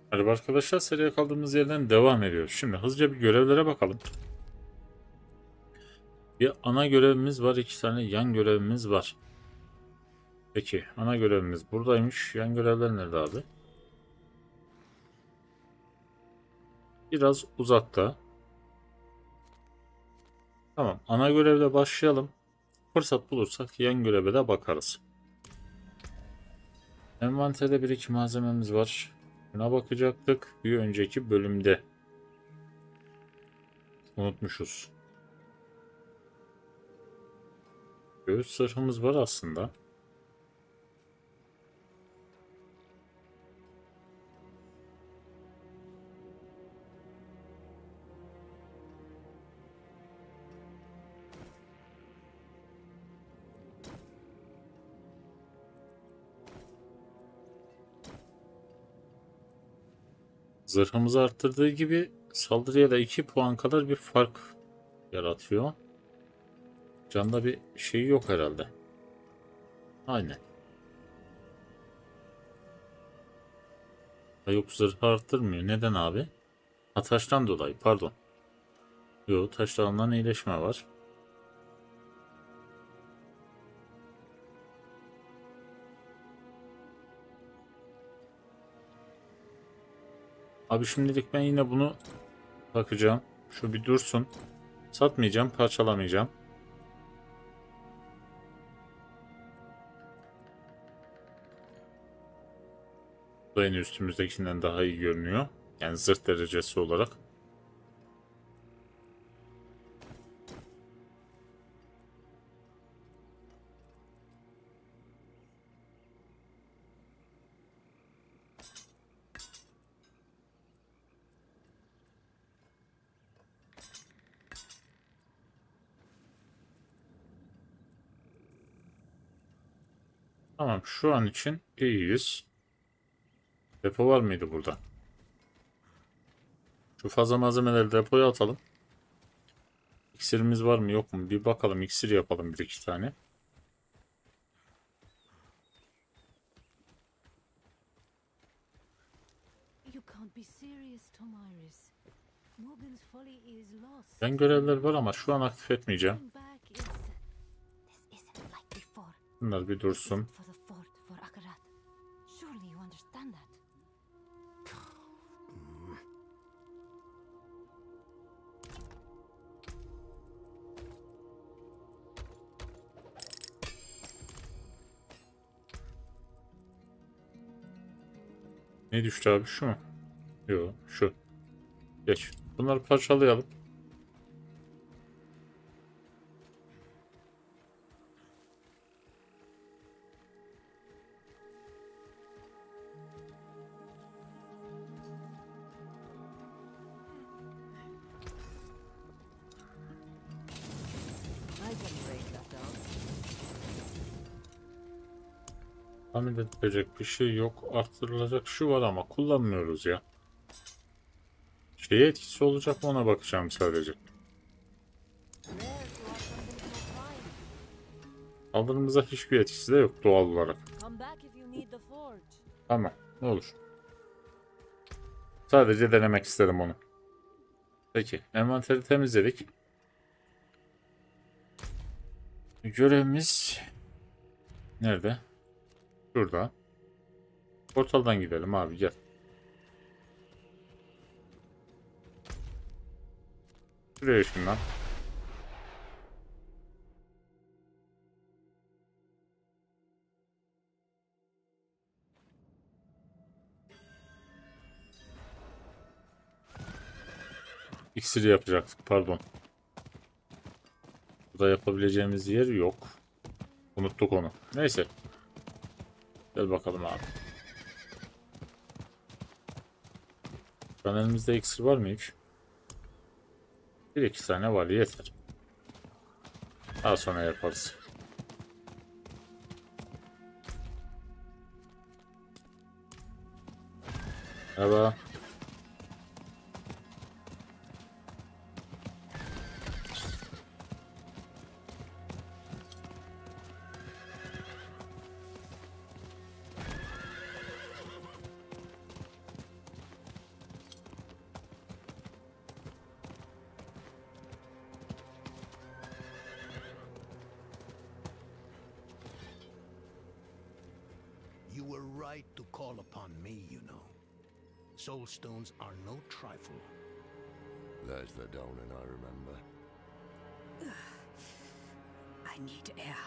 Merhaba arkadaşlar, seriye kaldığımız yerden devam ediyoruz. Şimdi hızlıca bir görevlere bakalım. Bir ana görevimiz var, iki tane yan görevimiz var. Peki, ana görevimiz buradaymış. Yan görevler nerede abi? Biraz uzakta. Tamam, ana görevle başlayalım. Fırsat bulursak yan göreve de bakarız. Envanterde bir iki malzememiz var. Buna bakacaktık bir önceki bölümde. Unutmuşuz. Göğüs zırhımız var aslında. Zırhımızı arttırdığı gibi saldırıya da 2 puan kadar bir fark yaratıyor. Canda bir şey yok herhalde. Aynen. Ha, yok, zırhı arttırmıyor. Neden abi? Ha, taştan dolayı, pardon. Yok, taşlarından iyileşme var. Abi şimdilik ben yine bunu bakacağım. Şu bir dursun. Satmayacağım, parçalamayacağım. Bu da yine üstümüzdekinden daha iyi görünüyor. Yani zırh derecesi olarak. Tamam, şu an için iyiyiz. Depo var mıydı burada? Şu fazla malzemeleri depoya atalım. İksirimiz var mı yok mu? Bir bakalım, iksir yapalım bir iki tane. You can't be serious, Tomiris. Morgan's folly is lost. Ben görevler var ama şu an aktif etmeyeceğim. Going back is this isn't like before. Bunlar bir dursun. For the fort for Akarat. Surely you understand that. Ne düştü abi, şu mu? Yok, şu. Geç. Bunları parçalayalım. I can break that down. Tahmin edilecek bir şey yok. Arttırılacak şu var ama kullanmıyoruz ya. Şeye etkisi olacak mı ona bakacağım sadece. There you are something so fine. Saldırımıza hiçbir etkisi de yok doğal olarak. Come back if you need the forge. Tamam, ne olur. Sadece denemek istedim onu. Peki, envanteri temizledik. Görevimiz nerede? Şurada. Portaldan gidelim abi, gel. Şuraya şundan. İksiri yapacaktık, pardon. Burada yapabileceğimiz yer yok. Unuttuk onu. Neyse. Gel bakalım abi. Şu an elimizde iksir var mı hiç? Bir iki tane var, yeter. Daha sonra yaparız. Merhaba. right to call upon me, you know. Soulstones are no trifle. There's the Donan I remember. I need air.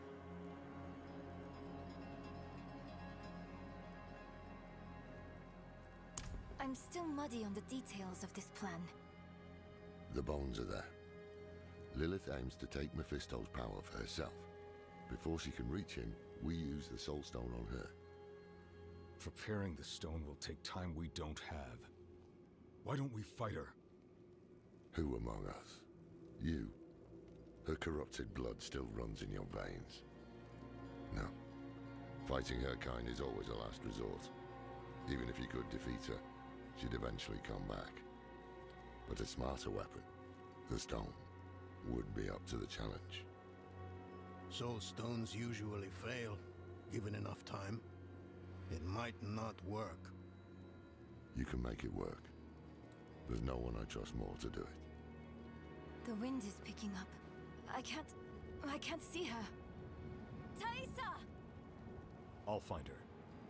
I'm still muddy on the details of this plan. The bones are there. Lilith aims to take Mephisto's power for herself. Before she can reach him, we use the Soulstone on her. Preparing the stone will take time we don't have. Why don't we fight her? Who among us? You. Her corrupted blood still runs in your veins. No. Fighting her kind is always a last resort. Even if you could defeat her, she'd eventually come back. But a smarter weapon, the stone, would be up to the challenge. Soulstones usually fail, given enough time. It might not work. You can make it work. There's no one I trust more to do it. The wind is picking up. I can't see her. Thaisa! I'll find her.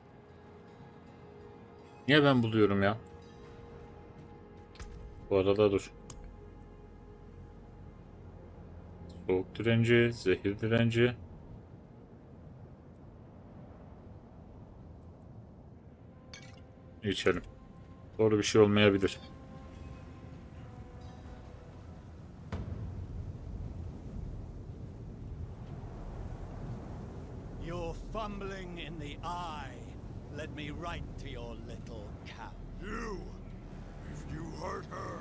Niye ben buluyorum ya? Bu arada dur. Soğuk direnci, zehir direnci. İçelim. Doğru bir şey olmayabilir. You're fumbling in the eye. Let me write to your little cow. You! If you hurt her...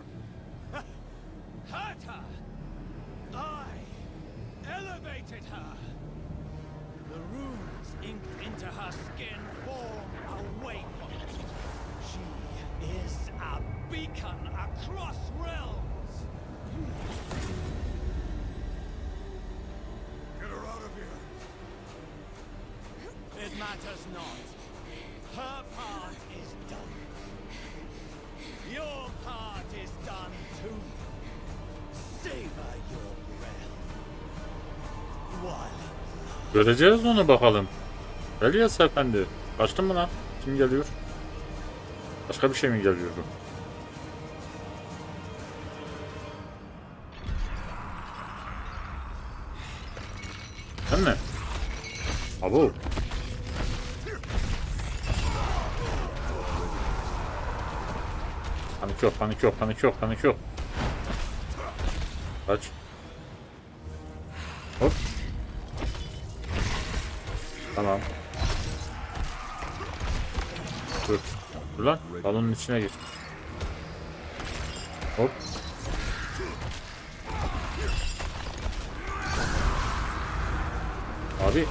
Hurt her! I elevated her! The runes inked into her skin form a waypoint. She is a beacon across realms! Get her out of here! It matters not. Her part is done. Your part is done too. Savor your breath. While Göreceğiz onu bakalım. Geliyor Efendi. Kaçtın mı lan? Kim geliyor? Başka bir şey mi geliyor? Sen mi? Abo. Panik yok, panik yok, panik yok, panik yok. Kaç. Hop. Tamam. Dur. Dur lan. Balonun içine gir. Hop. Abi.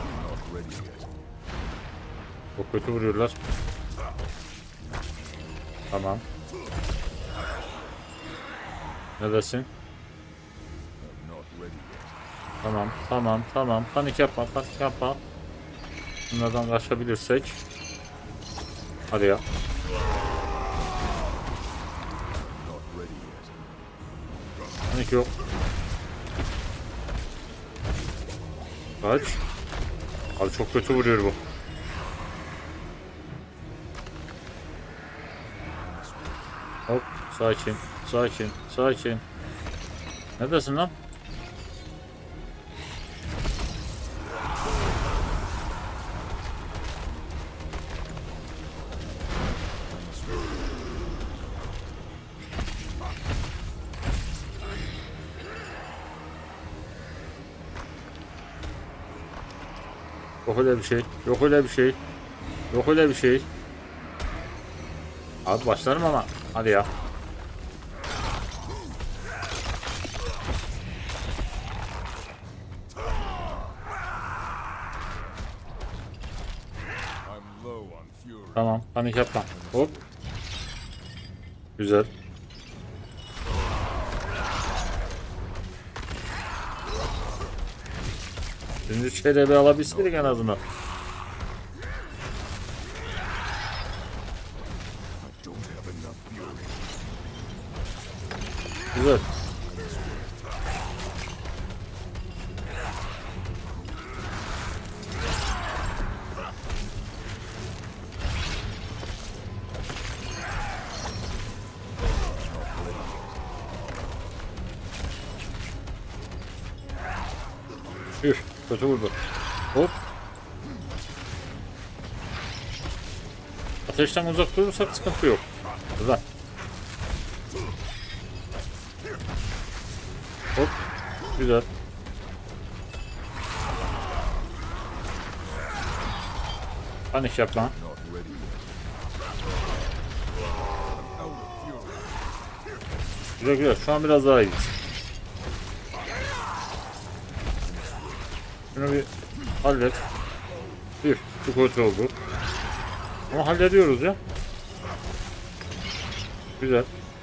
Çok kötü vuruyorlar. Tamam. Ne dersin? Tamam, tamam, tamam. Panik yapma, panik yapma. Bunlardan kaçabilirsek. Hadi ya. Panik yok. Kaç. Abi çok kötü vuruyor bu. Hop, sakin, sakin, sakin. Ne dersin lan? Yok öyle bir şey. Yok öyle bir şey. Yok öyle bir şey. Abi başlarım ama. Hadi ya. Tamam. Panik yapma. Hop. Güzel. Şimdi şeyleri bir alabilseydik en azından. Güzel. Üf, kötü vurdu. Hop. Ateşten uzak durursak sıkıntı yok. Güzel. Hop. Güzel. Panik yapma. Güzel güzel. Şu an biraz daha iyiyiz. Şunu bir hallet. Şu kötü oldu. Ama hallediyoruz ya. Güzel.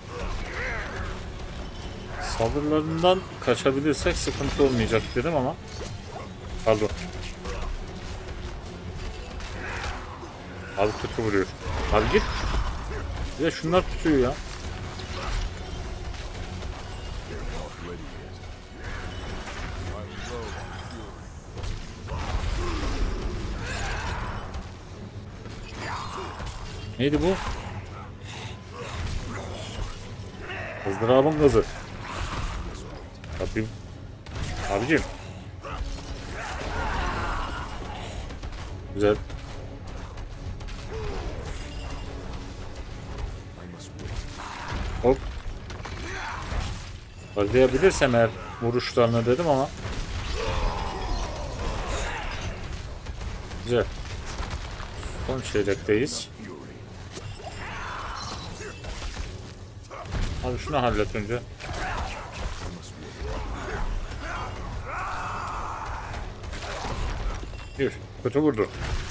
Saldırılarından kaçabilirsek sıkıntı olmayacak dedim ama. Pardon. Abi kötü vuruyor. Abi git. Bir de şunlar tutuyor ya. Neydi bu? Kızdırabın kızı. Abim. Abicim. Güzel. Hop. Baklayabilirsem eğer vuruşlarını dedim ama. Güzel. Son çeyrekteyiz. Abi şunu hallet önce. Bir. Kötü vurdu.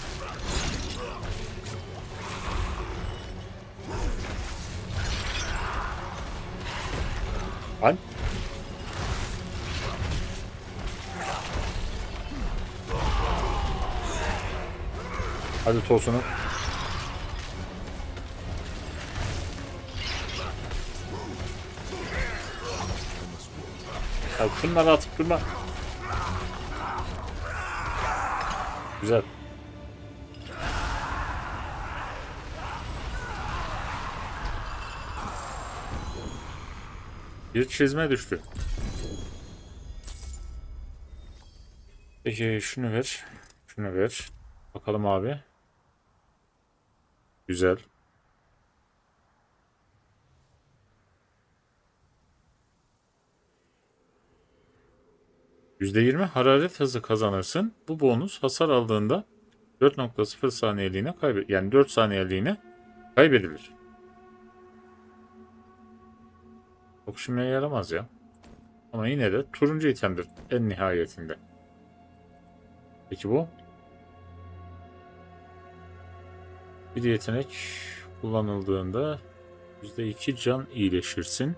Lan. Hadi tosunu. Ya şunları atıp durma. Güzel. Bir çizme düştü. Peki şunu ver. Şunu ver. Bakalım abi. Güzel. %20 hararet hızı kazanırsın. Bu bonus hasar aldığında 4.0 saniyeliğine yani 4 saniyeliğine kaybedilir. Çok işime yaramaz ya. Ama yine de turuncu itemdir en nihayetinde. Peki bu? Bir yetenek kullanıldığında %2 can iyileşirsin.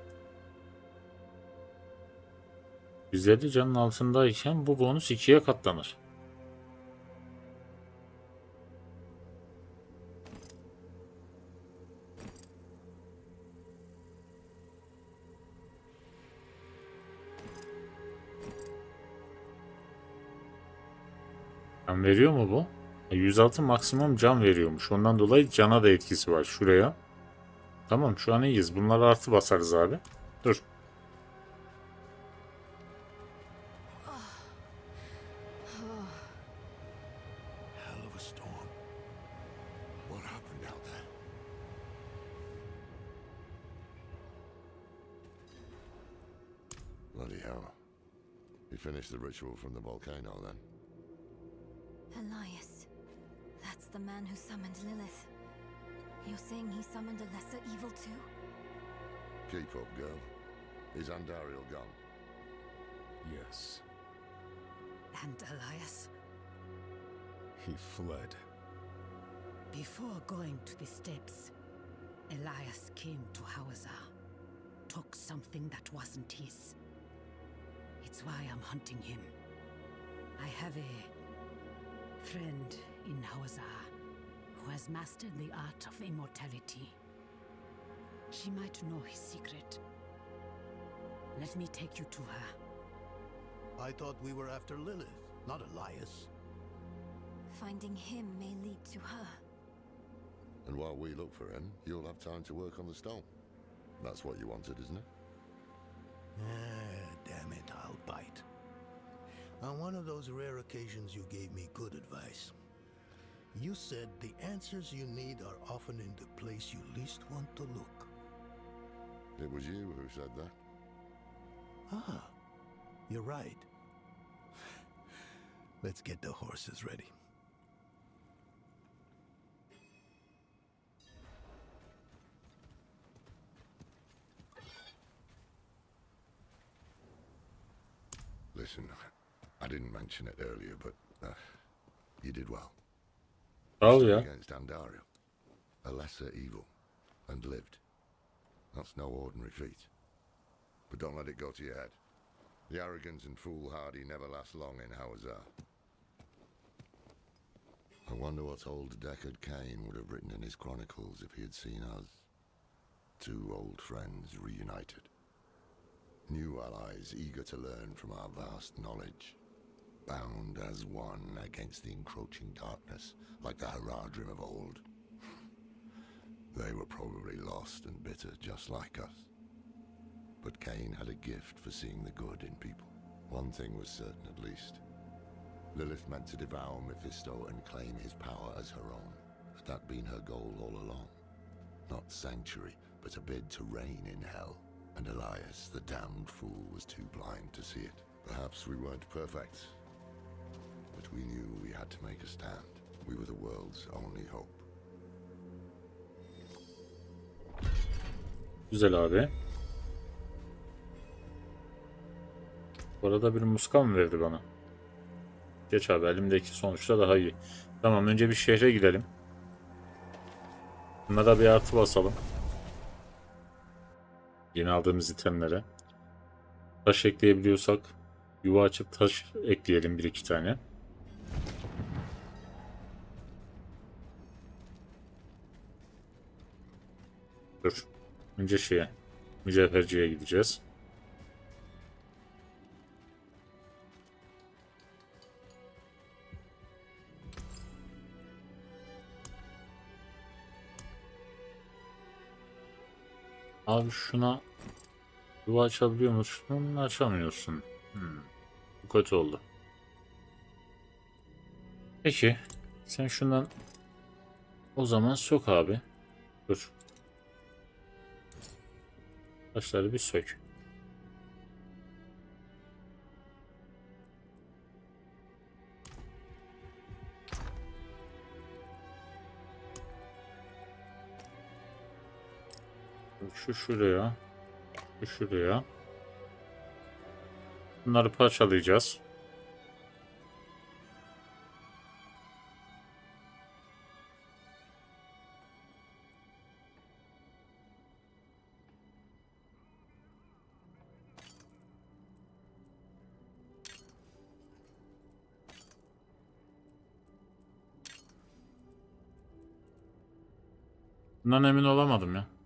150 canın altındayken bu bonus 2'ye katlanır. Can veriyor mu bu? 106 maksimum can veriyormuş. Ondan dolayı cana da etkisi var şuraya. Tamam şu an iyiyiz. Bunları artı basarız abi. Dur. Hell of a storm. What happened out there? Bloody hell. You finished the ritual from the volcano then? Elias. That's the man who summoned Lilith. You're saying he summoned a lesser evil too? Keep up, girl. Is Andariel gone? Yes, And Elias, he fled. before going to the steps, Elias came to Hawazar, took something that wasn't his. It's why I'm hunting him. I have a friend in Hawazar who has mastered the art of immortality. She might know his secret. Let me take you to her. I thought we were after Lilith, not Elias. Finding him may lead to her. And while we look for him, you'll have time to work on the stone. That's what you wanted, isn't it? Damn it, I'll bite. On one of those rare occasions you gave me good advice. You said the answers you need are often in the place you least want to look. It was you who said that. Ah, you're right. Let's get the horses ready. Listen, I didn't mention it earlier, but you did well. Sağ ol Stood ya. against Andariel, a lesser evil, and lived. That's no ordinary feat. But don't let it go to your head. The arrogance and foolhardy never last long in Hawazar. I wonder what old Deckard Cain would have written in his chronicles if he had seen us. Two old friends reunited. New allies eager to learn from our vast knowledge. Bound as one against the encroaching darkness, like the Haradrim of old. They were probably lost and bitter, just like us. But Cain had a gift for seeing the good in people. One thing was certain, at least. Lilith meant to devour Mephisto and claim his power as her own. Had that been her goal all along? Not sanctuary, but a bid to reign in hell. And Elias, the damned fool, was too blind to see it. Perhaps we weren't perfect, but we knew we had to make a stand. We were the world's only hope. Güzel abi. Bu arada bir muska mı verdi bana? Geç abi, elimdeki sonuçta daha iyi. Tamam, önce bir şehre gidelim. Bunlara bir artı basalım. Yeni aldığımız itemlere. Taş ekleyebiliyorsak yuva açıp taş ekleyelim, bir iki tane. Dur. Önce mücevherciye gideceğiz. Abi şuna yuva açabiliyor musun? Açamıyorsun. Bu kötü oldu. Peki. Sen şundan o zaman sok abi. Dur. Taşları bir sök. Şu şuraya. Şu şuraya. Bunları parçalayacağız. Bundan emin olamadım ya.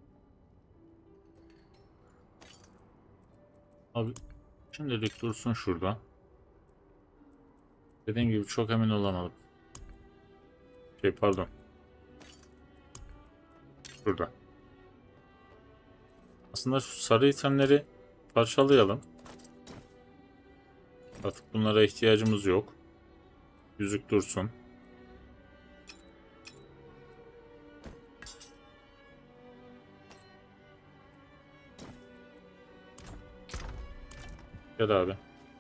Abi şimdilik dursun şurada. Dediğim gibi çok emin olamadım. Pardon. Şurada. Aslında şu sarı itemleri parçalayalım. Artık bunlara ihtiyacımız yok. Yüzük dursun. Gel abi.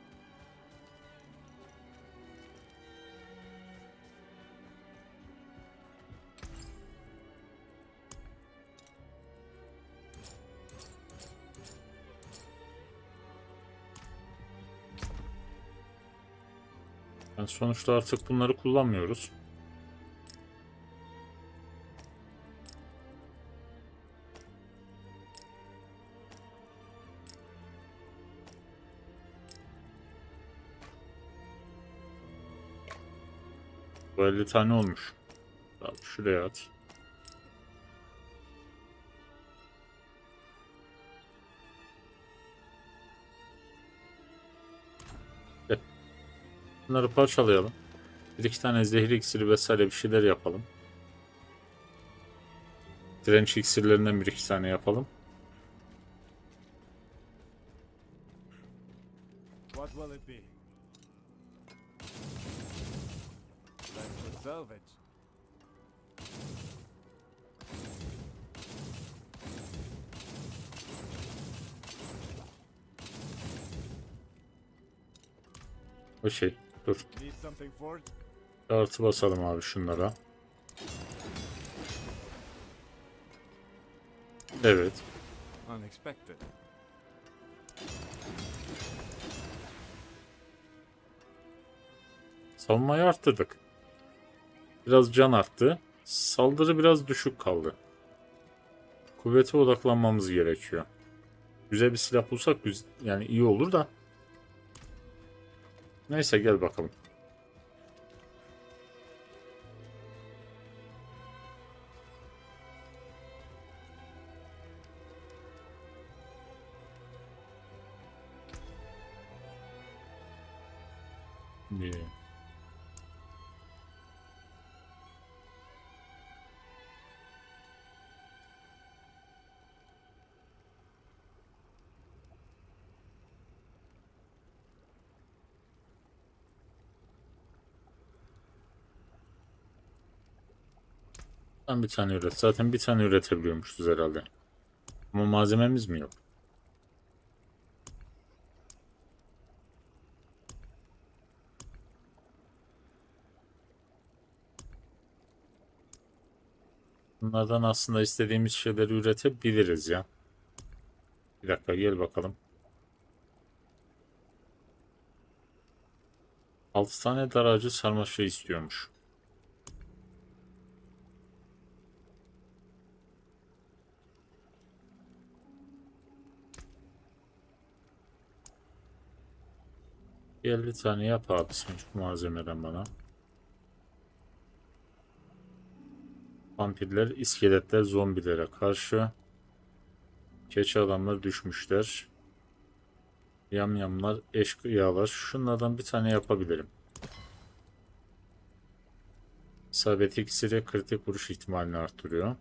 Yani sonuçta artık bunları kullanmıyoruz. Bu 50 tane olmuş. Abi şuraya at. Gel. Bunları parçalayalım. Bir iki tane zehir iksiri vesaire bir şeyler yapalım. Direnç iksirlerinden bir iki tane yapalım. What will it be? O şey. Dur. Need something for it? Artı basalım abi şunlara. Evet. Unexpected. Savunmayı arttırdık. Biraz can arttı. Saldırı biraz düşük kaldı. Kuvvete odaklanmamız gerekiyor. Güzel bir silah bulsak yani iyi olur da. Neyse gel bakalım. İyi. Ben bir tane üret. Zaten bir tane üretebiliyormuşuz herhalde. Ama malzememiz mi yok? Bunlardan aslında istediğimiz şeyleri üretebiliriz ya. Bir dakika gel bakalım. 6 tane daracı sarmaşığı istiyormuş. Bir 50 tane yap abi sen şu malzemeden bana. Vampirler, iskeletler, zombilere karşı. Keçi adamlar düşmüşler. Yamyamlar, eşkıyalar. Şunlardan bir tane yapabilirim. İsabet iksiri kritik vuruş ihtimalini arttırıyor.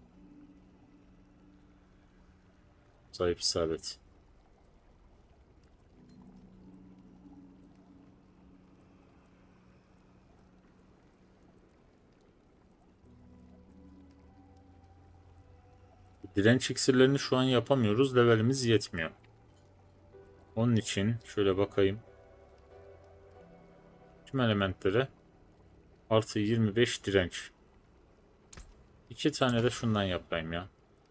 Zayıf isabet. Direnç iksirlerini şu an yapamıyoruz. Levelimiz yetmiyor. Onun için şöyle bakayım. Tüm elementlere artı 25 direnç. 2 tane de şundan yapayım ya.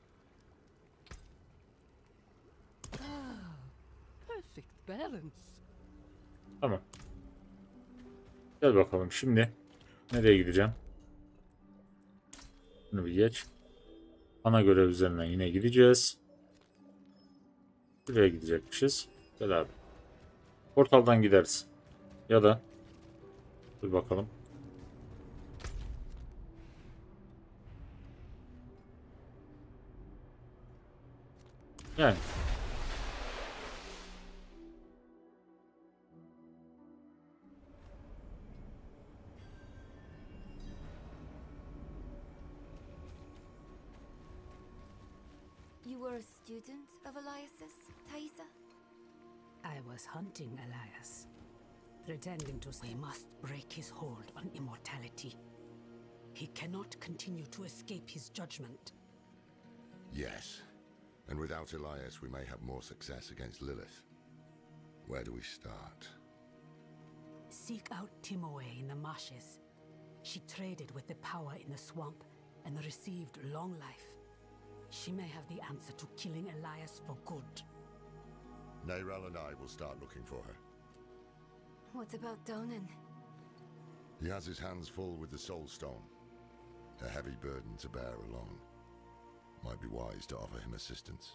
Perfect balance. Tamam. Gel bakalım şimdi. Nereye gideceğim? Bunu bir geç. Ana görev üzerinden yine gideceğiz. Buraya gidecekmişiz. Gel abi. Portaldan gideriz. Ya da dur bakalım. Yani You were a student of Elias's, Thaisa? I was hunting Elias, pretending to say we must break his hold on immortality. He cannot continue to escape his judgment. Yes. And without Elias, we may have more success against Lilith. Where do we start? Seek out Timoe in the marshes. She traded with the power in the swamp and received long life. She may have the answer to killing Elias for good. Neyrel and I will start looking for her. What about Donan? He has his hands full with the Soul Stone. A heavy burden to bear alone. Might be wise to offer him assistance.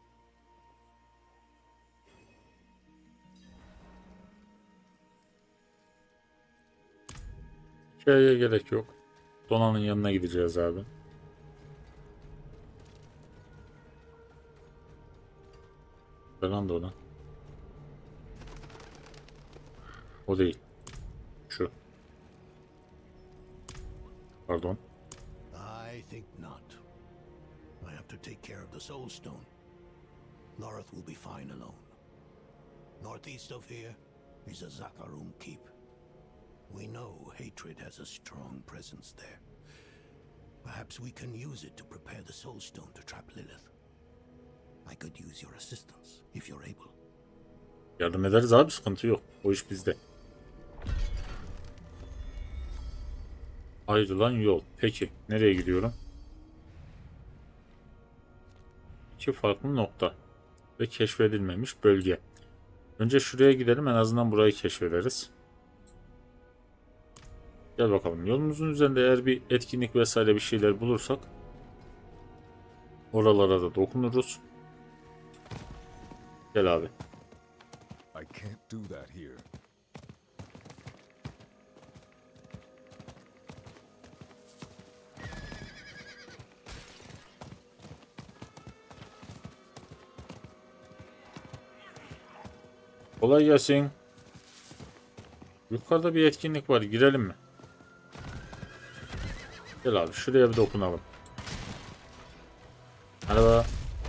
hikayeye gerek yok. Donan'ın yanına gideceğiz abi. Falan Donan. O değil. Şu. Pardon. I think not. I have to take care of the Soul Stone. Lorith will be fine alone. Northeast of here is a Zakarum keep. We know hatred has a strong presence there. Perhaps we can use it to prepare the Soul Stone to trap Lilith. I could use your assistance if you're able. Yardım ederiz abi, sıkıntı yok. O iş bizde. Ayrılan yol. Peki nereye gidiyorum? İki farklı nokta ve keşfedilmemiş bölge. Önce şuraya gidelim, en azından burayı keşfederiz. Gel bakalım. Yolumuzun üzerinde eğer bir etkinlik vesaire bir şeyler bulursak oralara da dokunuruz. Gel abi. I can't do that here. Kolay gelsin. Yukarıda bir etkinlik var. Girelim mi? Gel abi şuraya bir dokunalım. Merhaba.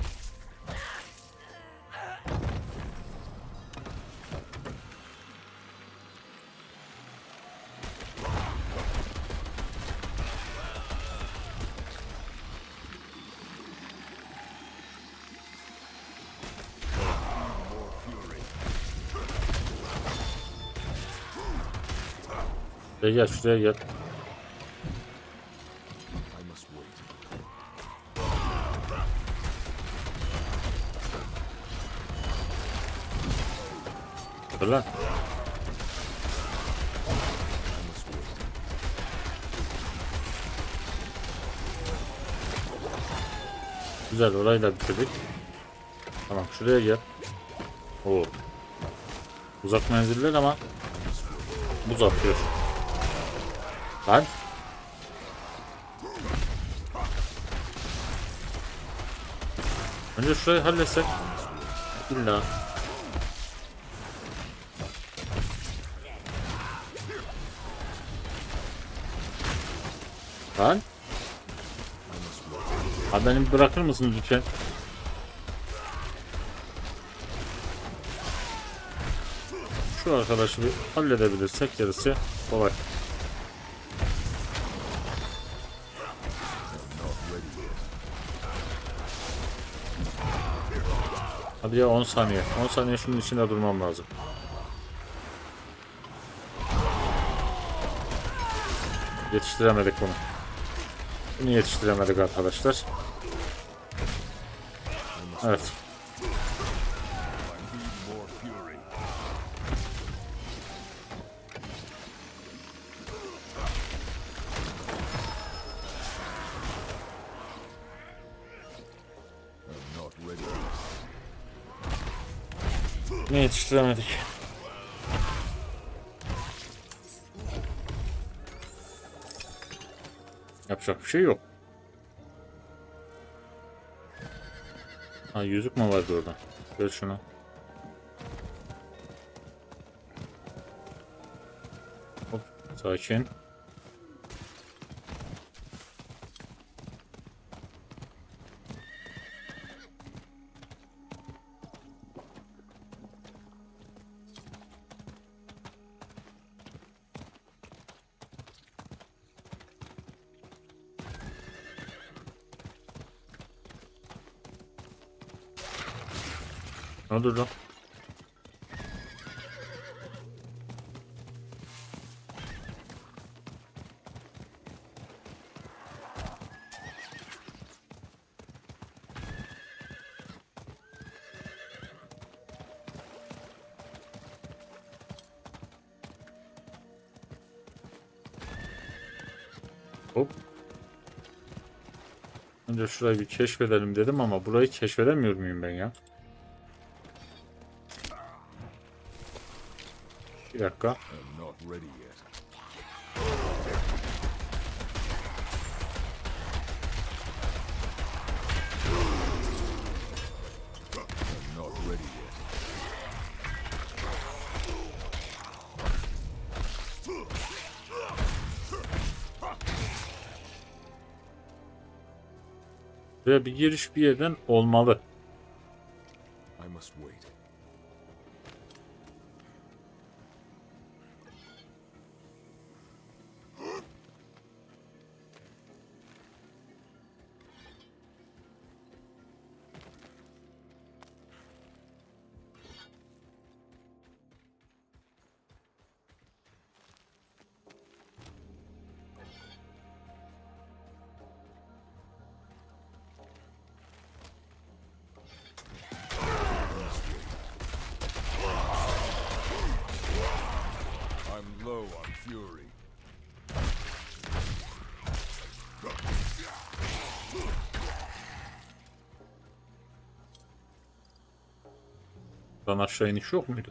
Gel şuraya gel. I must wait. Dur lan. Güzel, orayı da bitirdik. Tamam şuraya gel. Oo. Uzak menziller ama buz atıyor. Lan. Önce şurayı halletsek. İlla. Lan. Abi beni bırakır mısın lütfen? Şu arkadaşı bir halledebilirsek gerisi kolay. Hadi ya 10 saniye. 10 saniye şunun içinde durmam lazım. Yetiştiremedik bunu. Bunu yetiştiremedik arkadaşlar. Evet. Ne yetiştiremedik. Yapacak bir şey yok. Ha yüzük mü vardı orada? Gör şunu. Hop sakin. Ne oldu lan? Hop. Önce şurayı bir keşfedelim dedim ama burayı keşfedemiyor muyum ben ya? Bir dakika. I'm not ready yet. I'm not ready yet. Buraya bir giriş bir yerden olmalı. I must wait. Buradan aşağı iniş yok muydu?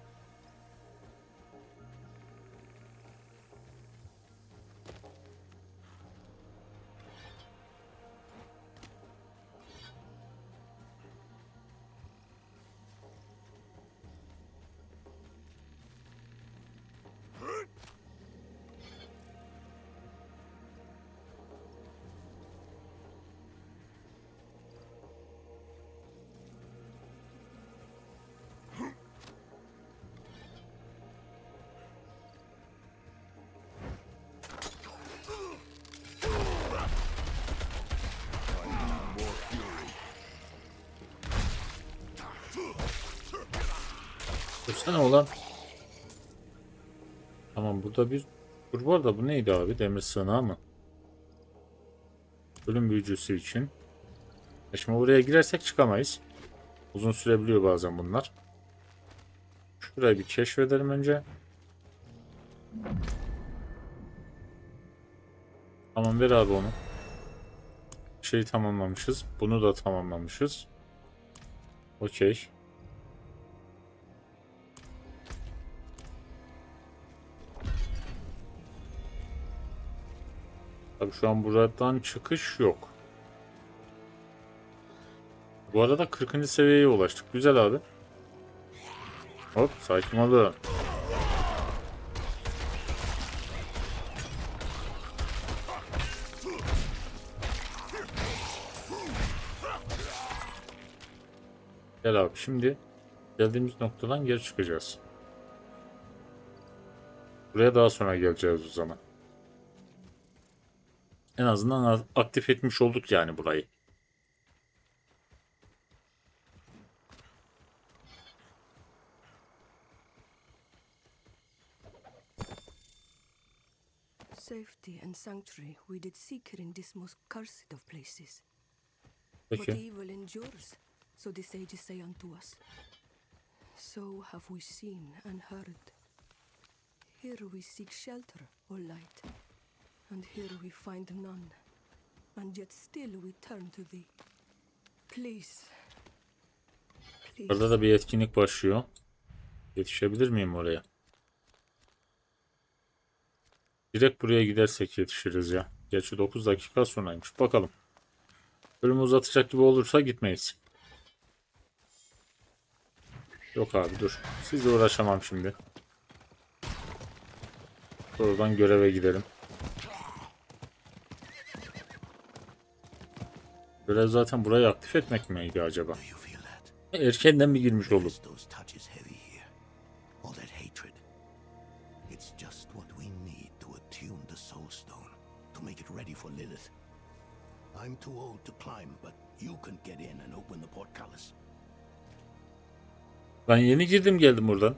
Dursana ulan. Tamam, burada bir dur var da bu neydi abi? Demir sığınağı mı? Ölüm büyücüsü için. Şimdi buraya girersek çıkamayız. Uzun sürebiliyor bazen bunlar. Şurayı bir keşfedelim önce. Tamam, ver abi onu. Şeyi tamamlamışız. Bunu da tamamlamışız. Okey. Tabii şu an buradan çıkış yok. Bu arada 40. seviyeye ulaştık. Güzel abi. Hop, sakin olun. Gel abi, şimdi geldiğimiz noktadan geri çıkacağız. Buraya daha sonra geleceğiz o zaman. En azından aktif etmiş olduk yani burayı. Safety and sanctuary we did seek her in this most cursed of places. But Peki. evil endures, so the sages say unto us. So have we seen and heard. Here we seek shelter or light, and here we find none. And yet still we turn to thee. Please. Burada da bir etkinlik başlıyor. Yetişebilir miyim oraya? Direkt buraya gidersek yetişiriz ya. Gerçi 9 dakika sonraymış. Bakalım. Bölümü uzatacak gibi olursa gitmeyiz. Yok abi, dur. Sizle uğraşamam şimdi. Oradan göreve gidelim. Görev zaten burayı aktif etmek miydi acaba? Erkenden mi girmiş olduk? I'm too old to climb, but you can get in and open the portcullis. Ben yeni girdim geldim buradan.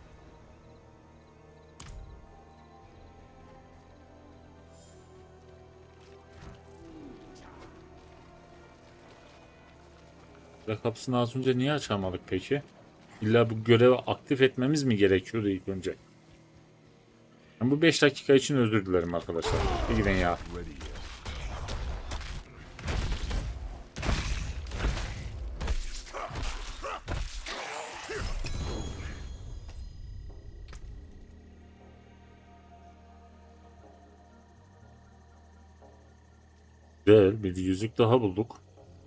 Bırak kapısını az önce niye açamadık peki? İlla bu görevi aktif etmemiz mi gerekiyordu ilk önce? Ben bu 5 dakika için özür dilerim arkadaşlar. Bir gidin ya. Güzel, bir yüzük daha bulduk.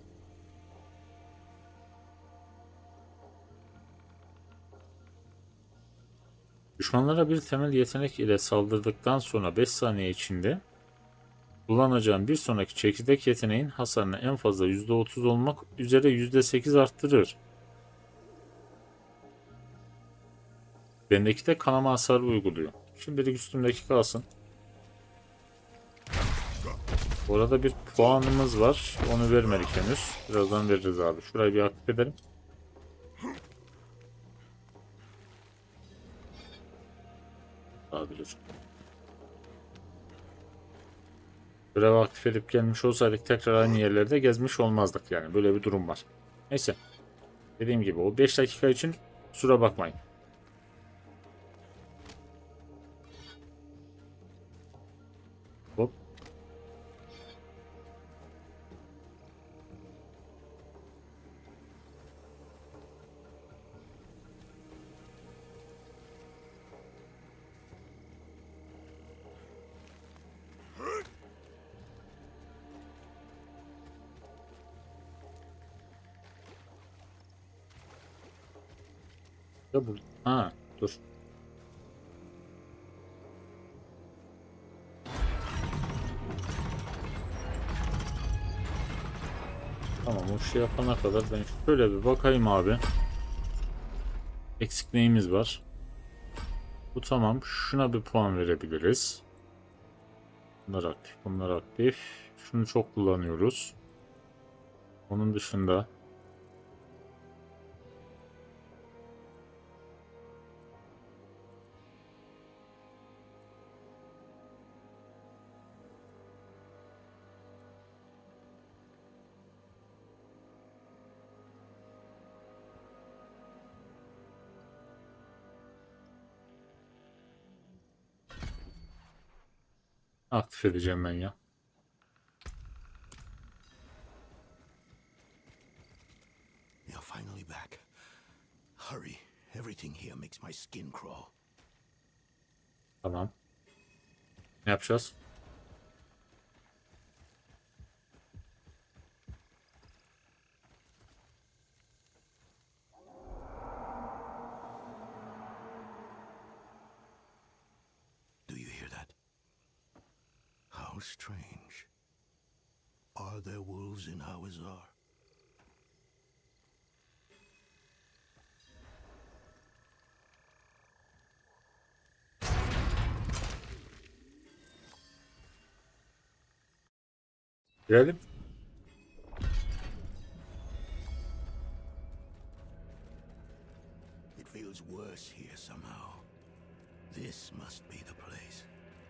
Düşmanlara bir temel yetenek ile saldırdıktan sonra 5 saniye içinde kullanacağım bir sonraki çekirdek yeteneğin hasarını en fazla %30 olmak üzere %8 arttırır. Bendeki de kanama hasarı uyguluyor. Şimdilik üstümdeki kalsın. Bu arada bir puanımız var. Onu vermedik henüz. Birazdan veririz abi. Şurayı bir aktif edelim. Olabilir. Görevi aktif edip gelmiş olsaydık tekrar aynı yerlerde gezmiş olmazdık yani. Böyle bir durum var. Neyse. Dediğim gibi o 5 dakika için kusura bakmayın. Hop. Ya bu... Ha, dur. Tamam, o şey yapana kadar ben şöyle bir bakayım abi. Eksik neyimiz var? Bu tamam. Şuna bir puan verebiliriz. Bunlar aktif, bunlar aktif. Şunu çok kullanıyoruz. Onun dışında aktif edeceğim ben ya. You're finally back. Hurry. Everything here makes my skin crawl. Tamam. Ne yapacağız? Do you hear that? How strange. Are there wolves in Hawazar? Girelim. It feels worse here somehow. This must be the place.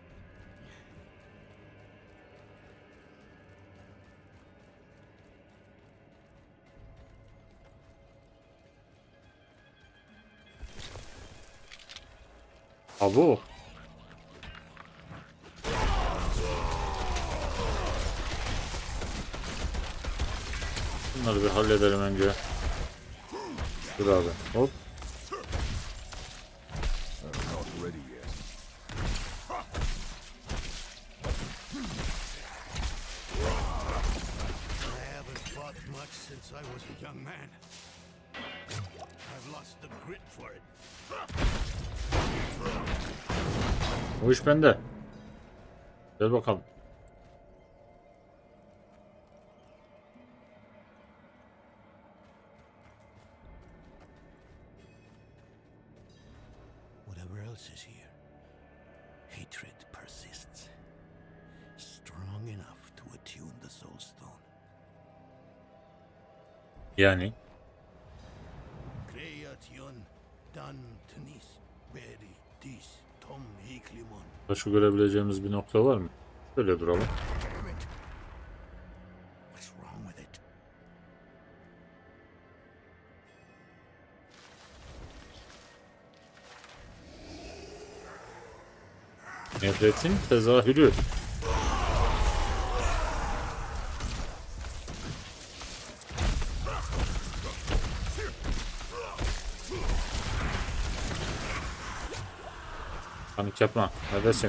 Abo. Bunları bir hallederim önce. Dur abi. Hop. Not ready yet. I haven't fought much since I was a young man. I've lost the grit for it. O iş bende. Gel bakalım. Whatever else is here, hatred persists. Strong enough to attune the Soul Stone. Yani. Creation dan tenis beri dis tom hiklimon. Başka görebileceğimiz bir nokta var mı? Şöyle duralım. Damn it. What's wrong with it? Nefretin tezahürü. Panik yapma. Neredesin?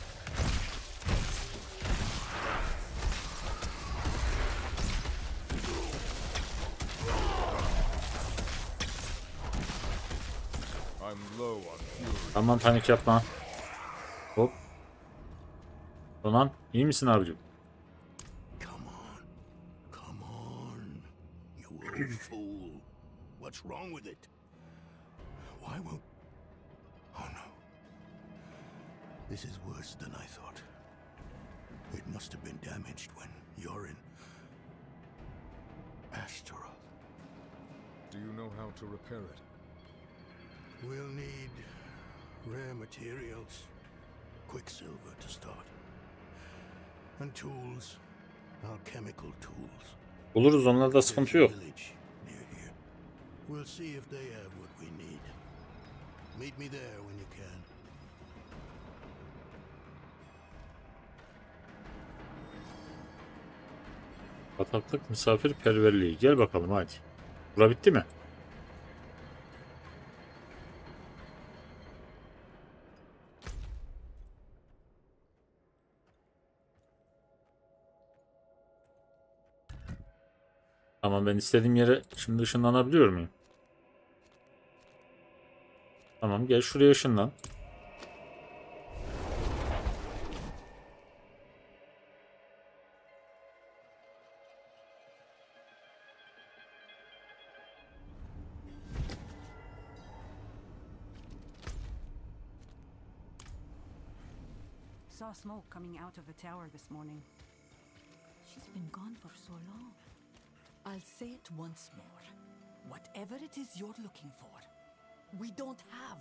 I'm low on fury. Tamam, panik yapma. Hop. Donan, iyi misin abicim? Come on. Come on. You old fool. What's wrong with it? Why won't... Oh no. This is worse than I thought. It must have been damaged when you're in Astaroth. Do you know how to repair it? We'll need rare materials, quicksilver to start, and tools, alchemical tools. Buluruz, onlarda sıkıntı yok. There's a village near here. We'll see if they have what we need. Meet me there when you can. Bataklık misafirperverliği. Gel bakalım hadi. Bura bitti mi? Tamam, ben istediğim yere şimdi ışınlanabiliyor muyum? Tamam, gel şuraya ışınlan. Saw smoke coming out of the tower this morning. She's been gone for so long. I'll say it once more. Whatever it is you're looking for, we don't have.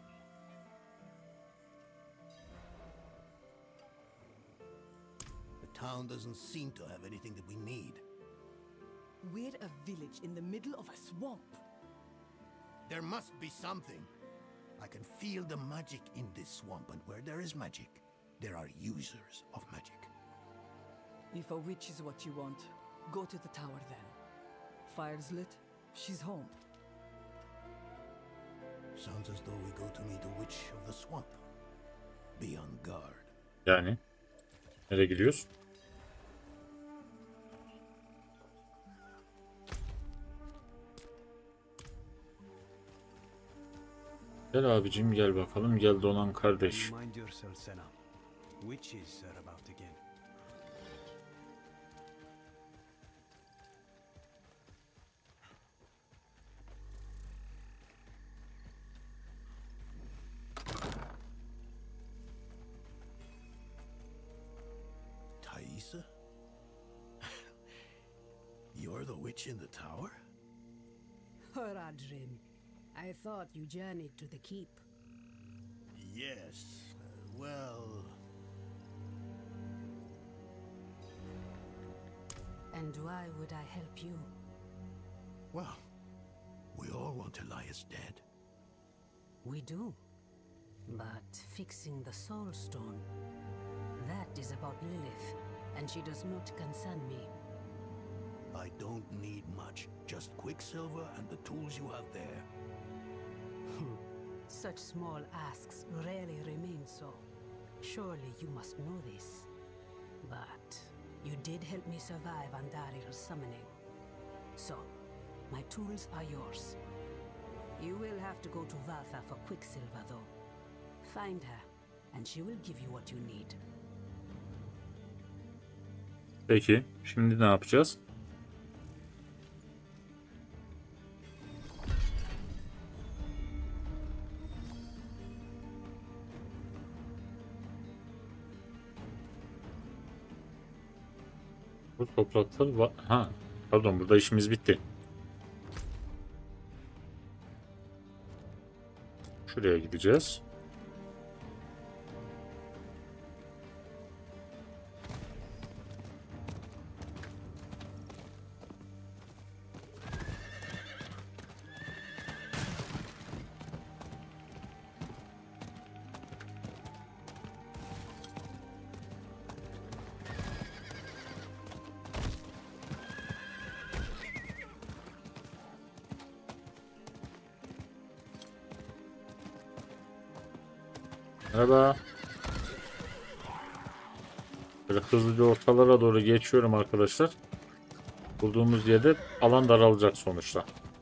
The town doesn't seem to have anything that we need. We're a village in the middle of a swamp. There must be something. I can feel the magic in this swamp, and where there is magic, there are users of magic. If a witch is what you want, go to the tower then. Fire's lit, she's home. Sounds as though we go to meet a witch of the swamp. Be on guard. Yani nereye gidiyoruz? Gel abicim, gel bakalım. Gel Donan kardeş. Mind yourself, Senna. Witches are about again. Thaisa? You're the witch in the tower? Horadrim, I thought you journeyed to the keep. Yes, well... And why would I help you? Well, we all want Elias dead. We do. But fixing the Soul Stone, that is about Lilith, and she does not concern me. I don't need much, just Quicksilver and the tools you have there. Such small asks rarely remain so. Surely you must know this. But you did help me survive Andaril's summoning. So, my tools are yours. You will have to go to Valtha for Quicksilver though. Find her, and she will give you what you need. Peki, şimdi ne yapacağız? Bu topraklar var. Ha, pardon, burada işimiz bitti. Şuraya gideceğiz. Merhaba. Böyle hızlıca ortalara doğru geçiyorum arkadaşlar. Bulduğumuz yerde alan daralacak sonuçta.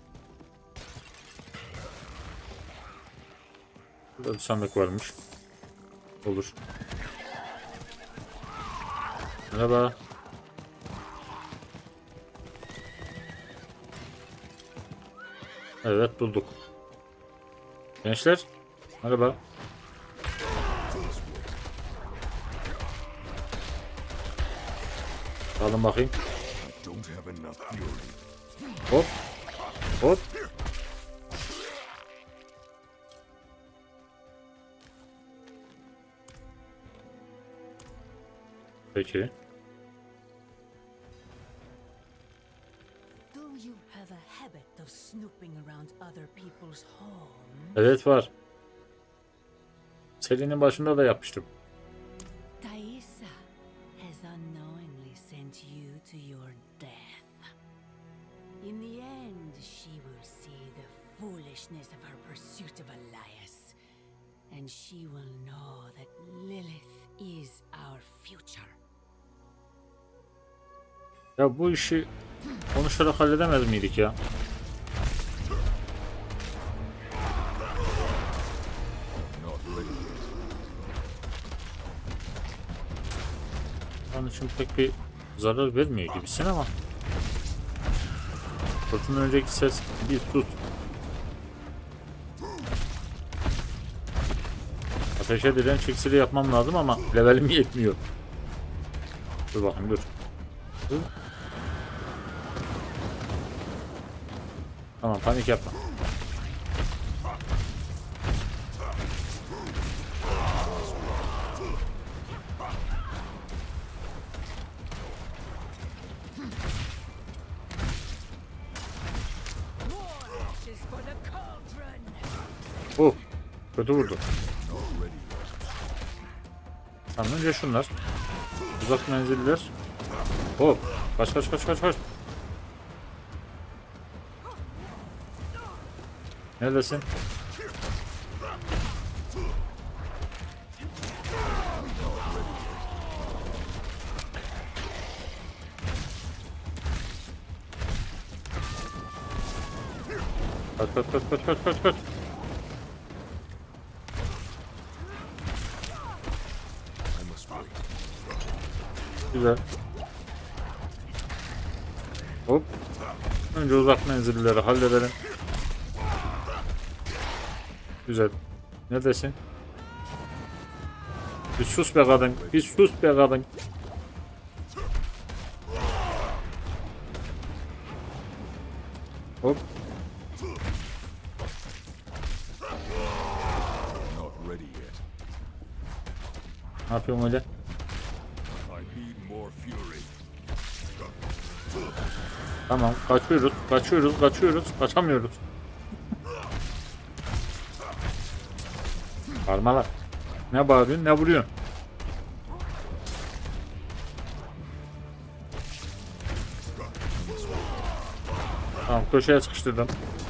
Burada bir sandık varmış. Olur. Merhaba. Evet, bulduk. Gençler. Merhaba. Alın bakayım. Hop. Hop. Peki. Do you have a habit of snooping around other people's homes? Evet, var. Serinin başında da yapmıştım. Thaisa has unknowingly sent you to your death. In the end, she will see the foolishness of her pursuit of Elias, and she will know that Lilith is our future. Ya bu işi konuşarak halledemez miydik ya? Onun için pek bir zarar vermiyor gibisin ama. Fırtına önceki ses bir sus. Ateşe direnç iksiri yapmam lazım ama levelim yetmiyor. Dur bakayım dur. Dur. Tamam panik yapma. Oh, kötü vurdu. Tamam önce şunlar. Uzak menziller. Hop, kaç kaç kaç kaç kaç. Neredesin? Kaç kaç kaç kaç kaç kaç kaç. Güzel. Hop. Önce uzak menzilleri halledelim. Güzel. Neredesin? Bir sus be kadın. Bir sus be kadın. Hop. Ne yapıyorum öyle? Tamam, kaçıyoruz, kaçıyoruz, kaçıyoruz, kaçamıyoruz. Parmalar. Ne bağırıyorsun, ne vuruyorsun? Tamam, köşeye sıkıştırdım.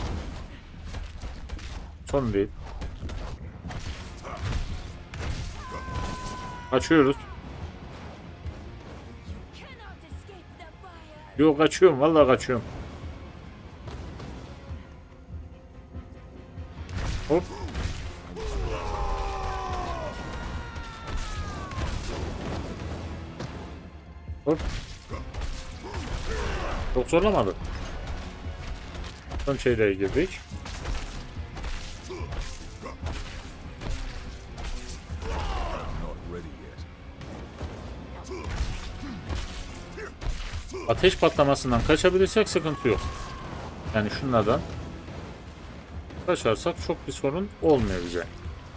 Sorun değil. Kaçıyoruz. Yok kaçıyorum, vallahi kaçıyorum. Hop. Hop. Çok zorlamadı. Son çeyreğe girdik. Ateş patlamasından kaçabilirsek sıkıntı yok. Yani şunlardan kaçarsak çok bir sorun olmuyor bize.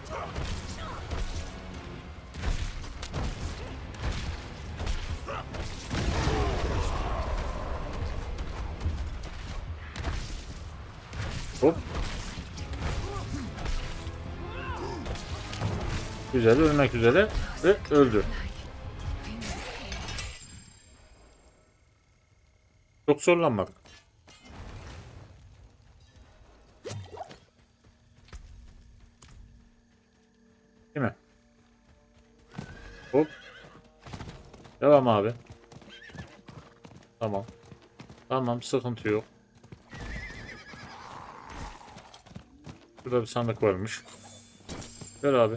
Hop. Güzel, ölmek üzere ve öldü. Çok zorlanmadık. Değil mi? Hop. Devam abi. Tamam. Tamam, sıkıntı yok. Burada bir sandık varmış. Ver abi.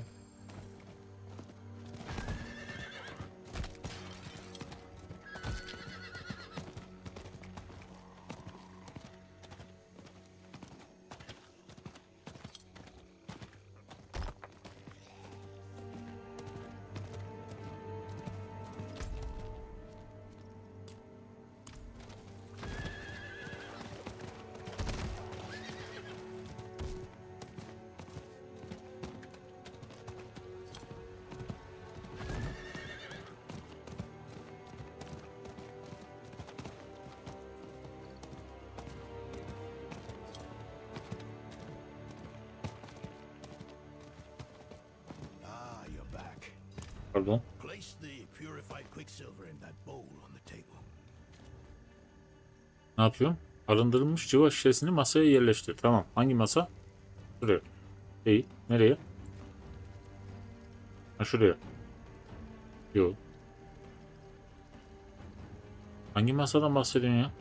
Pardon. Place the purified quicksilver in that bowl on the table. Ne yapıyorum? Arındırılmış civa şişesini masaya yerleştir. Tamam. Hangi masa? Şuraya. İyi. Nereye? Ha şuraya. Yok. Hangi masadan bahsediyorsun ya?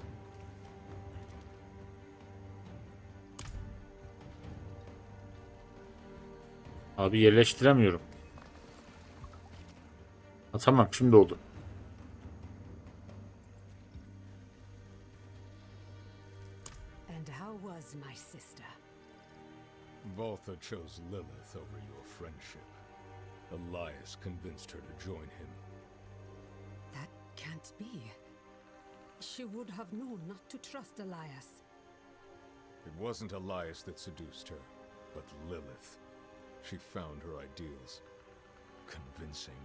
Abi yerleştiremiyorum. Ha, tamam şimdi oldu. And how was my sister? Valtha chose Lilith over your friendship. Elias convinced her to join him. That can't be. She would have known not to trust Elias. It wasn't Elias that seduced her, but Lilith. She found her ideals convincing.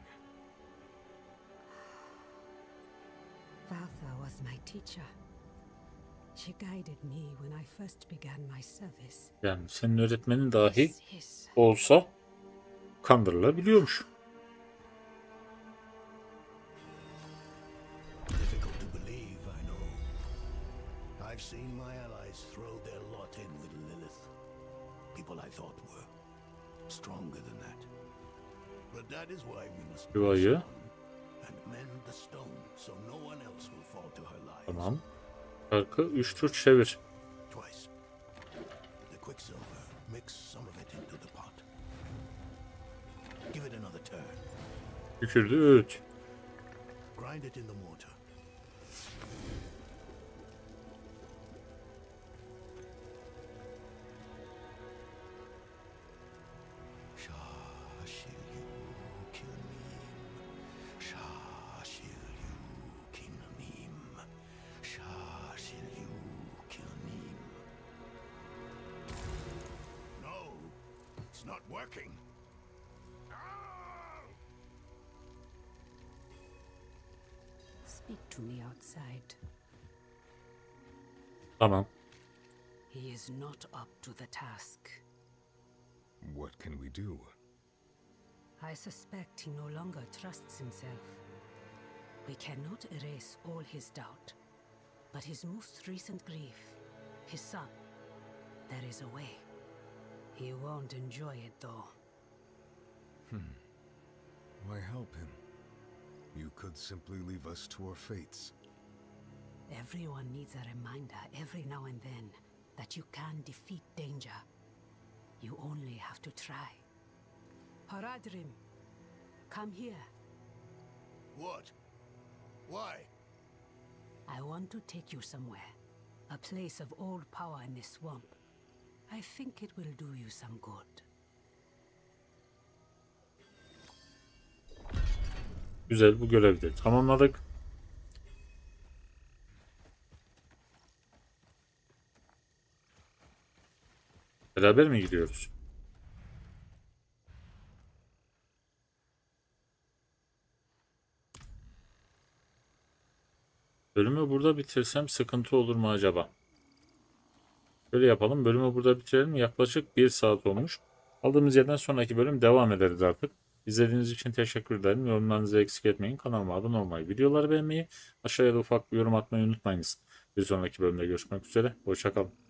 Valtha was my teacher. She guided me when I first began my service. Yani senin öğretmenin dahi olsa kandırılabiliyormuş. Difficult to believe, I know. I've seen my allies throw their lot in with Lilith. People I thought were stronger than that. But that is why we must Yuvayı. and mend the stone so no one else will fall to her lies. Tamam. Arka 3 tur çevir. Twice. The quicksilver, mix some of it into the pot. Give it another turn. Tükürdü öğüt. Grind it in the mortar. No, it's not working. Speak to me outside. Tamam. He is not up to the task. What can we do? I suspect he no longer trusts himself. We cannot erase all his doubt, but his most recent grief, his son, there is a way. He won't enjoy it though. Why help him? You could simply leave us to our fates. Everyone needs a reminder every now and then that you can defeat danger. You only have to try. Haradrim, come here. What? Why? I want to take you somewhere. A place of old power in this swamp. I think it will do you some good. Güzel, bu görevi de tamamladık. Beraber mi gidiyoruz? Bölümü burada bitirsem sıkıntı olur mu acaba? Böyle yapalım. Bölümü burada bitirelim. Yaklaşık 1 saat olmuş. Aldığımız yerden sonraki bölüm devam ederiz artık. İzlediğiniz için teşekkür ederim. Yorumlarınızı eksik etmeyin. Kanalıma abone olmayı, videoları beğenmeyi, aşağıya da ufak bir yorum atmayı unutmayınız. Bir sonraki bölümde görüşmek üzere. Hoşça kalın.